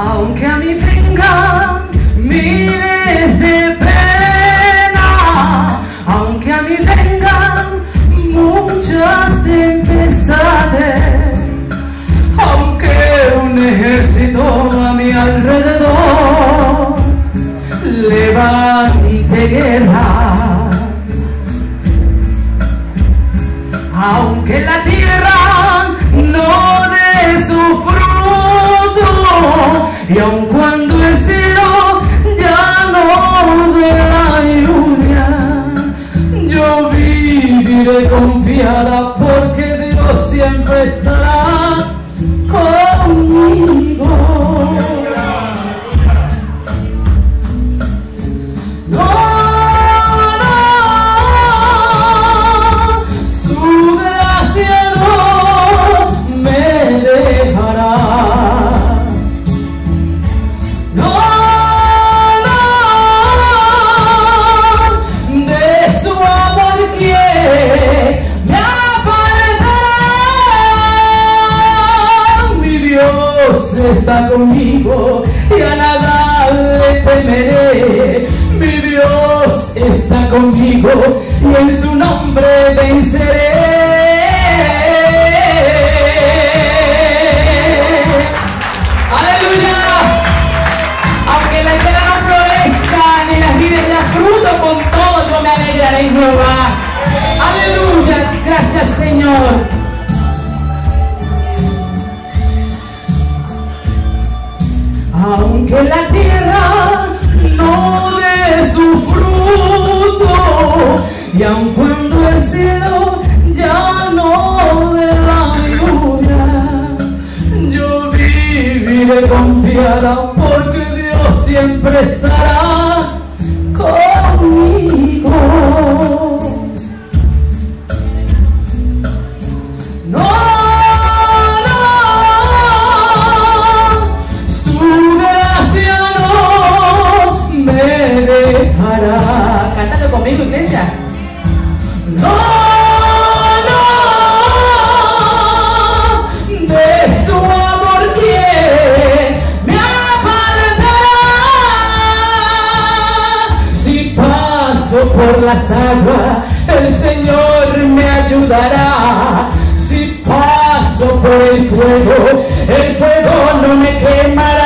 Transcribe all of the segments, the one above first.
Aunque a mí vengan miles de penas, aunque a mí vengan muchas tempestades, aunque un ejército a mi alrededor levante guerra, aunque la tierra no dé su fruto, y aun cuando el cielo ya no dé la lluvia, yo viviré confiada porque Dios siempre estará conmigo. Su gracia no me dejará. De su amor quién me apartará. Mi Dios está conmigo y a nada le temeré. Mi Dios está conmigo y en su nombre venceré. ¡Aleluya! Aunque la higuera no florezca ni las vides da fruto, con todo yo me alegraré en Jehová. ¡Aleluya! Gracias, Señor. Aunque la tierra no dé su fruto, y aun cuando el cielo ya no dé la lluvia, yo viviré confiada porque Dios siempre estará conmigo. Cántalo conmigo, iglesia. No, de su amor quién me apartará. Si paso por las aguas, el Señor me ayudará. Si paso por el fuego no me quemará.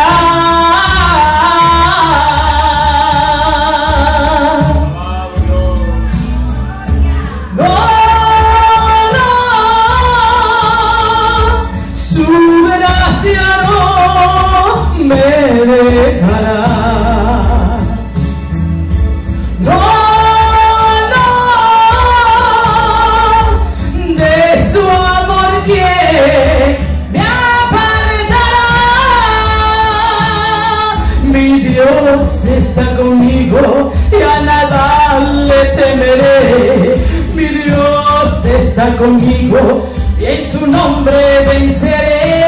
Me dejará. De su amor quién me apartará. Mi Dios está conmigo y a nada le temeré. Mi Dios está conmigo y en su nombre venceré.